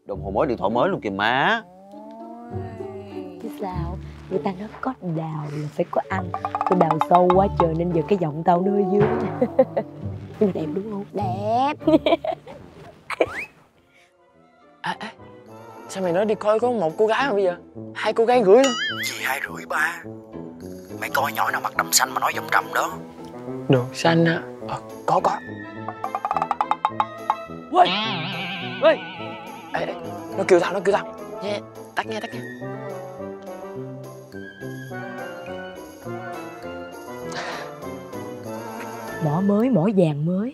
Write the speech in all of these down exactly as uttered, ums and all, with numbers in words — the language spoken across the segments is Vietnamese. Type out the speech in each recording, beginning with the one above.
Đồng hồ mới, điện thoại mới luôn kìa má. Chứ sao? Người ta nói có đào là phải có ăn. Tôi đào sâu quá trời nên giờ cái giọng tao nơi dưới. Nhưng mà đẹp đúng không? Đẹp. À, à, sao mày nói đi coi có một cô gái mà bây giờ hai cô gái rưỡi luôn? Gì hai rưỡi ba? Mày coi nhỏ nào mặt đầm xanh mà nói giọng trầm đó. Đồ xanh á? Ờ, có có. Ui, ui. Ê, ê, nó kêu tao, nó kêu tao. Nghe, tắt nghe, tắt nghe. Mỏ mới, mỏ vàng mới.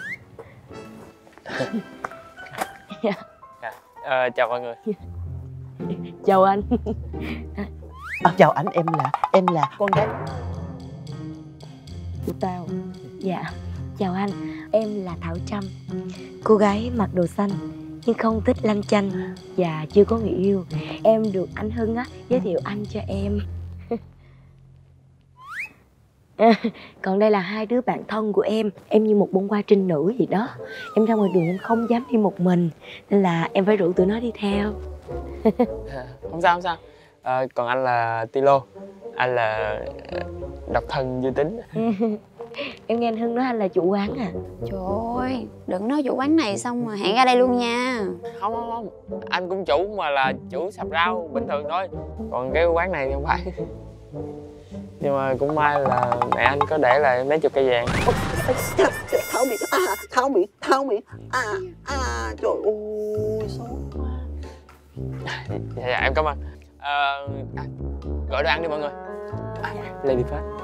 À, chào mọi người. Chào anh. À, chào anh, em là em là con gái của tao. Dạ, chào anh, em là Thảo Trâm, cô gái mặc đồ xanh nhưng không thích lanh chanh và chưa có người yêu. Em được anh Hưng á giới thiệu anh cho em. À, còn đây là hai đứa bạn thân của em. Em như một bông hoa trinh nữ gì đó. Em ra ngoài đường em không dám đi một mình nên là em phải rủ tụi nó đi theo. À, không sao, không sao. À, còn anh là Tilo. Anh là độc thân giới tính. Em nghe anh Hưng nói anh là chủ quán à? Trời ơi, đừng nói chủ quán này xong mà hẹn ra đây luôn nha. Không, không, không. Anh cũng chủ mà là chủ sạp rau bình thường thôi. Còn cái quán này thì không phải. Nhưng mà cũng may là mẹ anh có để lại mấy chục cây vàng. Thảo bị à, Thảo bị Thảo bị à à trời ơi xấu quá. Dạ, dạ em cảm ơn. À, à, gọi đồ ăn đi mọi người. À, Lady First.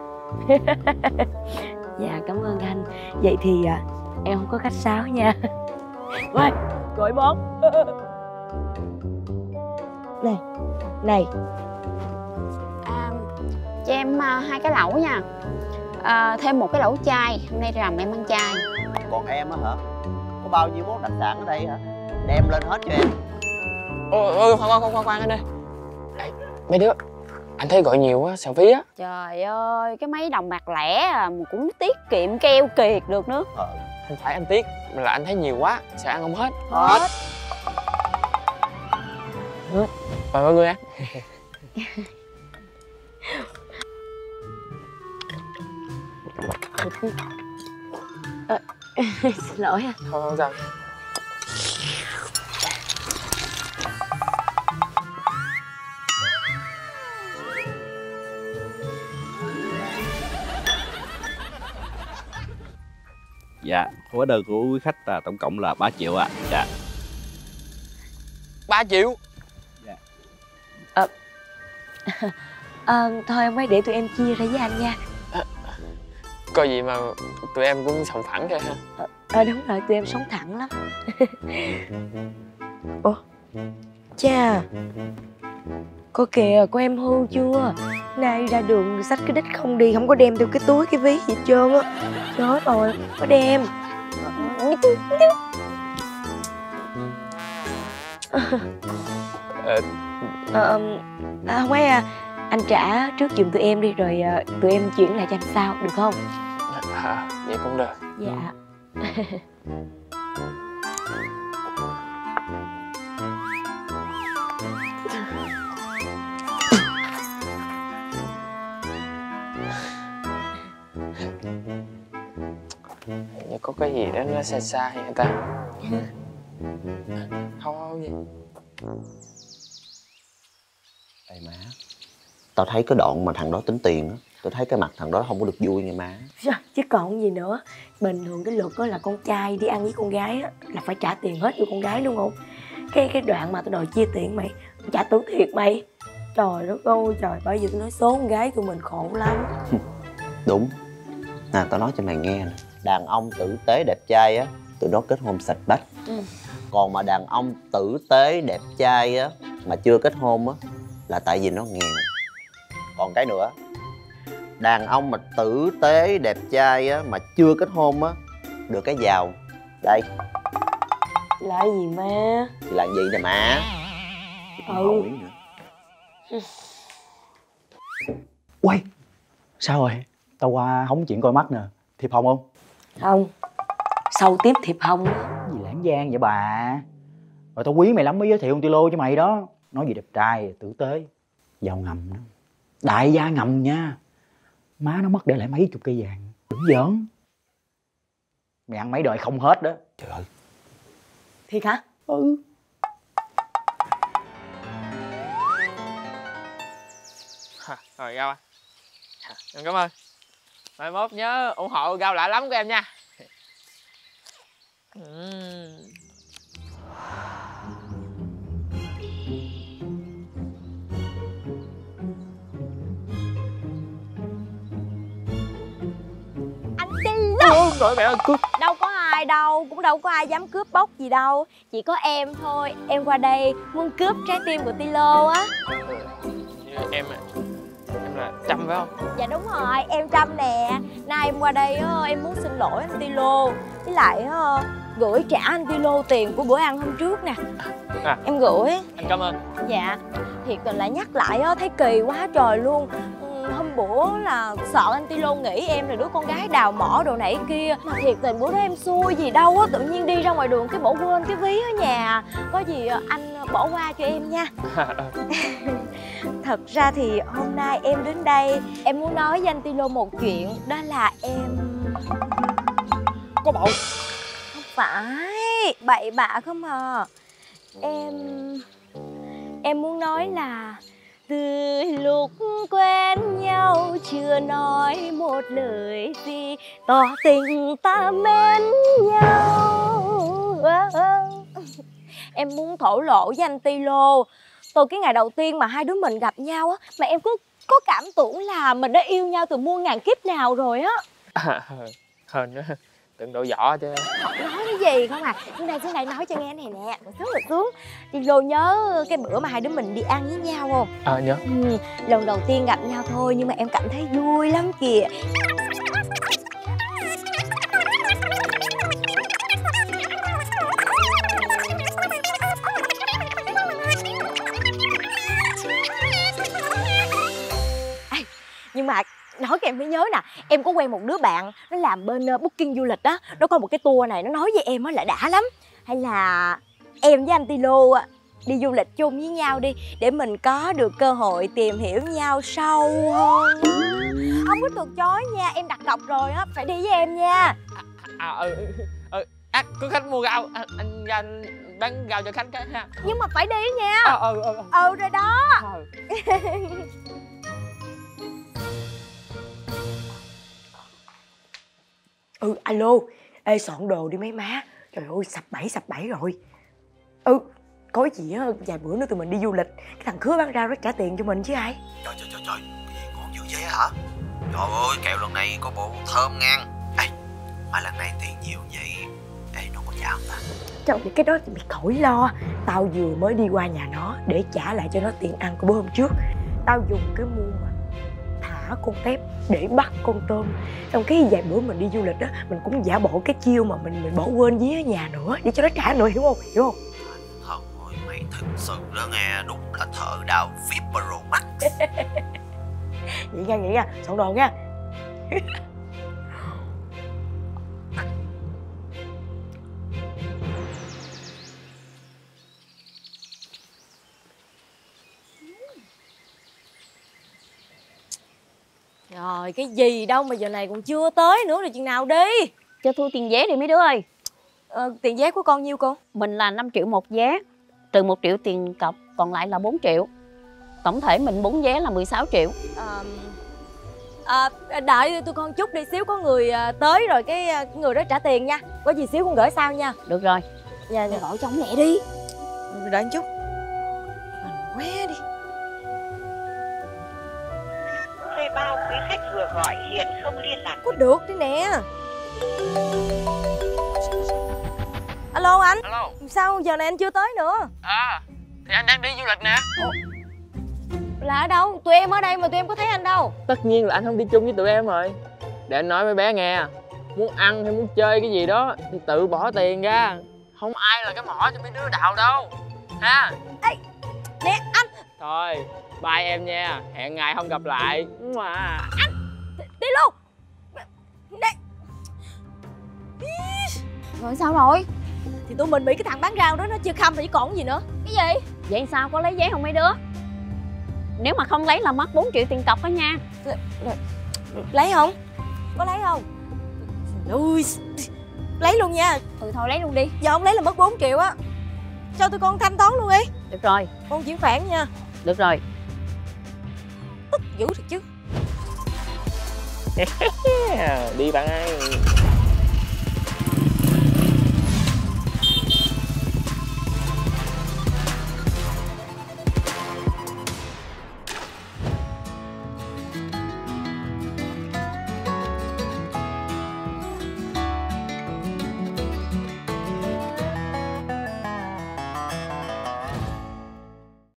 Dạ cảm ơn anh. Vậy thì à, em không có khách sáo nha. Ôi, gọi món. Này, này. À, cho em uh, hai cái lẩu nha. À, thêm một cái lẩu chay. Hôm nay rằm em ăn chay. Còn em á hả? Có bao nhiêu món đặc sản ở đây hả? Đem lên hết cho em. Ôi, ôi, khoan, khoan, khoan, khoan anh ơi. Ê, mấy đứa, anh thấy gọi nhiều quá, sao phí á. Trời ơi, cái mấy đồng bạc lẻ à, mà cũng tiết kiệm keo kiệt được nữa. Ờ. Không phải anh tiếc, mà là anh thấy nhiều quá, sẽ ăn không hết. Hết. Hết. Mời mọi người ăn. À, xin lỗi à. Không, không sao. Dạ, hóa đơn của quý khách là tổng cộng là ba triệu ạ. À. Dạ. ba triệu? Dạ. À, à, thôi em hãy để tụi em chia ra với anh nha. À, coi gì mà tụi em cũng sòng phẳng kìa ha. À, à, đúng rồi, tụi em sống thẳng lắm. Ủa, cha, có kìa, có em hư chưa? Nay ra đường xách cái đít không đi, không có đem theo cái túi cái ví gì hết trơn á. Chết rồi, có đem. Ờ, à, à, không ấy à, anh trả trước giùm tụi em đi rồi à, tụi em chuyển lại cho anh sau, được không? à, vậy cũng được. Dạ. Như có cái gì đó nó xa xa vậy ta. Không, không gì. Ê má, tao thấy cái đoạn mà thằng đó tính tiền á, tao thấy cái mặt thằng đó không có được vui nha má. Chứ còn gì nữa. Bình thường cái luật đó là con trai đi ăn với con gái á là phải trả tiền hết cho con gái đúng không? Cái cái đoạn mà tao đòi chia tiền mày, trả tủ thiệt mày. Trời đất ơi trời, bởi vì tao nói số con gái tụi mình khổ lắm. Đúng. Nè, tao nói cho mày nghe nè. Đàn ông tử tế đẹp trai á, tụi nó kết hôn sạch bách. Ừ. Còn mà đàn ông tử tế đẹp trai á mà chưa kết hôn á là tại vì nó nghèo. Còn cái nữa, đàn ông mà tử tế đẹp trai á mà chưa kết hôn á được cái giàu. Đây. Là gì ma? Thì là gì nè má? Ừ. Quay, sao rồi? Tao qua hóng chuyện coi mắt nè. Thiệp hồng không? Không. Sau tiếp thiệp hồng. Gì lãng gian vậy bà? Rồi tao quý mày lắm mới giới thiệu con Tilo cho mày đó. Nói gì đẹp trai, tử tế, giàu ngầm đó. Đại gia ngầm nha. Má nó mất để lại mấy chục cây vàng. Đừng giỡn. Mày ăn mấy đời không hết đó. Trời ơi. Thiệt hả? Ừ. Rồi Gao à. Em cảm ơn. Mai mốt nhớ ủng hộ Gao lạ lắm của em nha. uhm. Anh Tilo. Rồi mẹ ơi, cướp. Đâu có ai đâu, cũng đâu có ai dám cướp bóc gì đâu. Chỉ có em thôi. Em qua đây muốn cướp trái tim của Tilo á. Em em là Trâm phải không? Dạ đúng rồi, em Trâm nè. Nay em qua đây á, em muốn xin lỗi anh Tilo. Với lại á, gửi trả anh Tilo tiền của bữa ăn hôm trước nè. À, em gửi. anh cảm ơn. Dạ. Thiệt tình lại nhắc lại á, thấy kỳ quá trời luôn. ừ, Hôm bữa là sợ anh Tilo nghĩ em là đứa con gái đào mỏ đồ này kia. Mà thiệt tình bữa đó em xui gì đâu á, tự nhiên đi ra ngoài đường cái bỏ quên cái ví ở nhà. Có gì anh bỏ qua cho em nha. Thật ra thì hôm nay em đến đây em muốn nói với anh Tilo một chuyện. Đó là em... Có bầu. Không phải, bậy bạ không à. Em... Em muốn nói là từ lúc quen nhau chưa nói một lời gì tỏ tình ta mến nhau. Em muốn thổ lộ với anh Tilo. Từ cái ngày đầu tiên mà hai đứa mình gặp nhau á, mà em cứ có cảm tưởng là mình đã yêu nhau từ muôn ngàn kiếp nào rồi á. À, hên nữa, tưởng độ võ chứ. Nói cái gì không à. Xuống đây, xuống đây nói cho nghe này nè. Ngồi xuống, ngồi xuống. Tilo nhớ cái bữa mà hai đứa mình đi ăn với nhau không? Ờ à, nhớ. Ừ, lần đầu tiên gặp nhau thôi nhưng mà em cảm thấy vui lắm kìa. Nhưng mà nói cái em mới nhớ nè, em có quen một đứa bạn nó làm bên booking du lịch á. Nó có một cái tour này, nó nói với em á là đã lắm. Hay là em với anh Tilo đi du lịch chung với nhau đi, để mình có được cơ hội tìm hiểu nhau sâu hơn. Không có từ chối nha, em đặt cọc rồi á, phải đi với em nha. À, à ừ ừ à, có khách mua gạo à, anh ra bán gạo cho khách cái ha. Nhưng mà phải đi nha. À, ừ ừ ừ rồi đó. ừ. Ừ, alo. Ê, soạn đồ đi mấy má. Trời ơi, sập bẫy sập bẫy rồi. Ừ, có gì á, vài bữa nữa tụi mình đi du lịch. Cái thằng Khứa bán rau nó trả tiền cho mình chứ ai. Trời trời trời trời, cái gì ngon dữ vậy hả? Trời ơi, kẹo lần này có bộ thơm ngang. Ê, mà lần này tiền nhiều vậy, ê, nó có trả không ta? Trời ơi, cái đó thì mày khỏi lo. Tao vừa mới đi qua nhà nó để trả lại cho nó tiền ăn của bữa hôm trước. Tao dùng cái mưu mà thả con tép để bắt con tôm. Xong cái vài bữa mình đi du lịch á, mình cũng giả bộ cái chiêu mà mình mình bỏ quên ví ở nhà nữa để cho nó trả nữa, hiểu không? Hiểu không? Thật ơi, mày thật sự đó nghe, đúng là thợ đào vê i pê Pro Max. Vậy nha, vậy nha, soạn đồ nha. Rồi, cái gì đâu mà giờ này còn chưa tới nữa rồi, chừng nào đi? Cho Thu tiền vé đi mấy đứa ơi. Ờ, tiền vé của con nhiêu cô? Mình là năm triệu một vé, trừ một triệu tiền cọc, còn lại là bốn triệu. Tổng thể mình bốn vé là mười sáu triệu. À, à, đợi tôi con chút đi, xíu có người à, tới rồi cái, cái người đó trả tiền nha. Có gì xíu con gửi sau nha. Được rồi. Dạ, dạ. Gọi cho ông mẹ đi. Đợi một chút. Mình quá đi. Thuê bao quý khách vừa gọi hiện không liên lạc. Có được đi nè. Alo anh. Alo. Sao giờ này anh chưa tới nữa? À, thì anh đang đi du lịch nè. Ủa? Là ở đâu? Tụi em ở đây mà tụi em có thấy anh đâu. Tất nhiên là anh không đi chung với tụi em rồi. Để anh nói với bé nghe, muốn ăn hay muốn chơi cái gì đó thì tự bỏ tiền ra. Không ai là cái mỏ cho mấy đứa đào đâu ha. Ê, nè anh. Thôi, bye em nha. Hẹn ngày không gặp lại. Mà anh đi luôn. Nè. Rồi sao rồi? thì tụi mình bị cái thằng bán rau đó nó chưa khăm thì còn gì nữa. Cái gì? Vậy sao có lấy giấy không mấy đứa? Nếu mà không lấy là mất bốn triệu tiền cọc đó nha. Lấy không? Có lấy không? Ui, lấy luôn nha. Ừ thôi lấy luôn đi. Giờ không lấy là mất bốn triệu á. Cho tụi con thanh toán luôn đi. Được rồi. Con chuyển khoản nha. Được rồi. Tức dữ thật chứ. Đi bạn ơi.